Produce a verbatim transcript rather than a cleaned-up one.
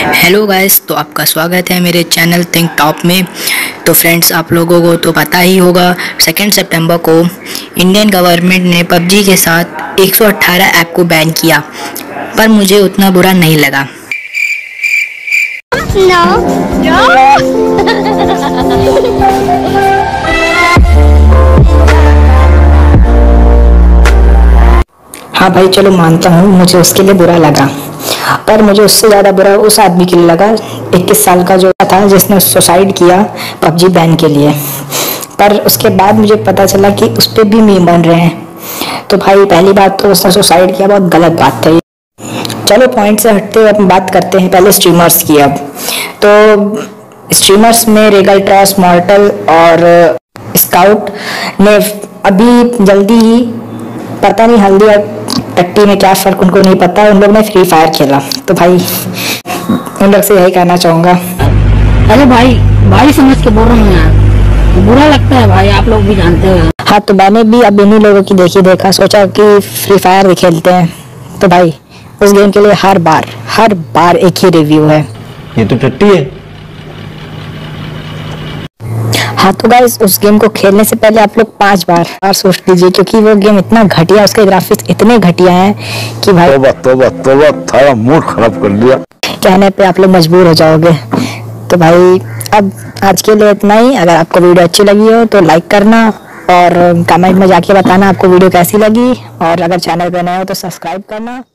Hello guys, तो आपका स्वागत है मेरे चैनल थिंक टॉप में। तो फ्रेंड्स, आप लोगों को तो पता ही होगा, सेकेंड सितंबर को इंडियन गवर्नमेंट ने पबजी के साथ एक सौ अठारह ऐप को बैन किया, पर मुझे उतना बुरा नहीं लगा। No. No. हाँ भाई, चलो मानता हूँ मुझे उसके लिए बुरा लगा, पर मुझे उससे ज़्यादा बुरा उस आदमी के लिए लगा, इक्कीस साल का जो था जिसने सुसाइड किया पबजी बैन के लिए। पर उसके बाद मुझे पता चला कि उस पर भी मीम बन रहे हैं। तो भाई, पहली बात तो उसने सुसाइड किया, बहुत गलत बात है। चलो पॉइंट से हटते हुए अपन बात करते हैं पहले स्ट्रीमर्स की। अब तो स्ट्रीमर्स में रेगल्ट्रॉस, मॉर्टल और स्काउट ने अभी जल्दी ही, पता नहीं हल्दी और टट्टी में क्या फ़र्क उनको नहीं पता, उन लोग ने फ्री फायर खेला। तो भाई उन लोग से यही कहना चाहूँगा। अरे भाई भाई समझ के बोल रहा हूँ यार, बुरा लगता है भाई, आप लोग भी जानते हो। हाँ, तो मैंने भी अब इन्हीं लोगों की देखी देखा सोचा कि फ्री फायर भी खेलते हैं। तो भाई उस गेम के लिए हर बार हर बार एक ही रिव्यू है, ये तो टट्टी है। हाँ तो गाइस, उस गेम को खेलने से पहले आप लोग पांच बार बार सोच लीजिए, क्योंकि वो गेम इतना घटिया, उसके ग्राफिक्स इतने घटिया हैं कि भाई तोबा तोबा तोबा, थारा मूड खराब कर दिया। कहने पे आप लोग मजबूर हो जाओगे। तो भाई अब आज के लिए इतना ही। अगर आपको वीडियो अच्छी लगी हो तो लाइक करना और कमेंट में जाके बताना आपको वीडियो कैसी लगी, और अगर चैनल पे नए हो तो सब्सक्राइब करना।